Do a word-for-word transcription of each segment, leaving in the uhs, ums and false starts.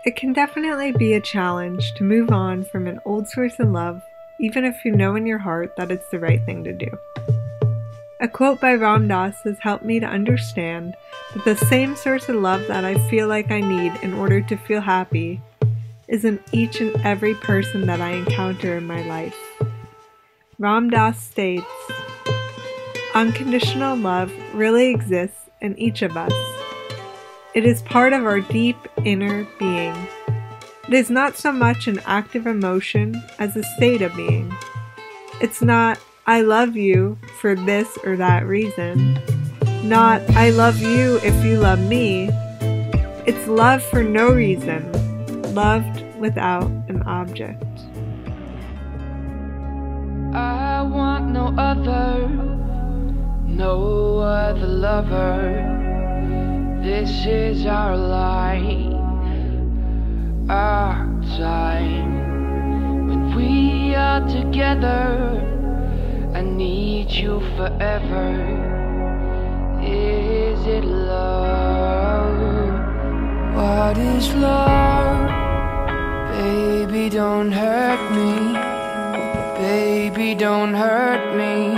It can definitely be a challenge to move on from an old source of love, even if you know in your heart that it's the right thing to do. A quote by Ram Dass has helped me to understand that the same source of love that I feel like I need in order to feel happy is in each and every person that I encounter in my life. Ram Dass states, "Unconditional love really exists in each of us. It is part of our deep inner being. It is not so much an active emotion as a state of being. It's not, I love you for this or that reason. Not, I love you if you love me. It's love for no reason, loved without an object." I want no other, no other lover. This is our life, our time. When we are together, I need you forever. Is it love? What is love? Baby, don't hurt me. Baby, don't hurt me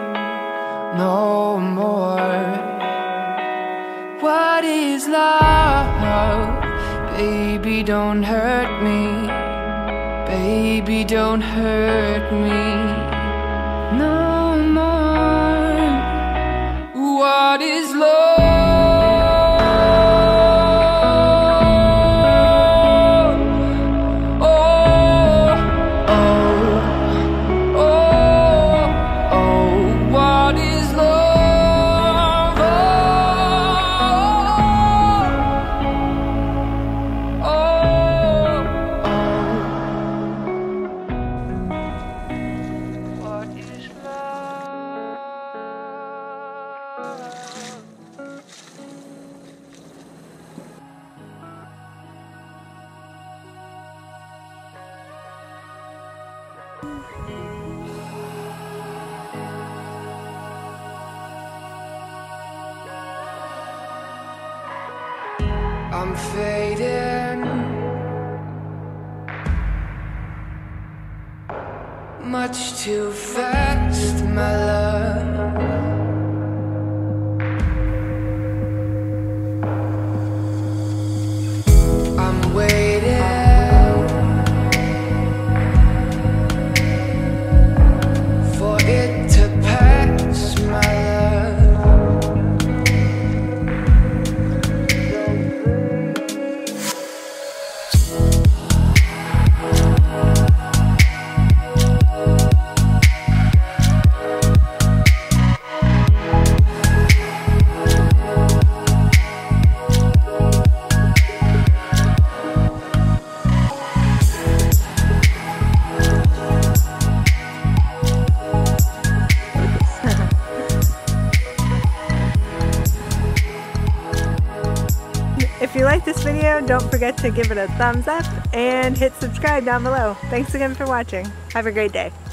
no more. What is love? Baby, don't hurt me. Baby, don't hurt me no more. What is love? I'm fading, much too fast, my love. I'm waiting for it to pass, my love. If you like this video, don't forget to give it a thumbs up and hit subscribe down below. Thanks again for watching. Have a great day.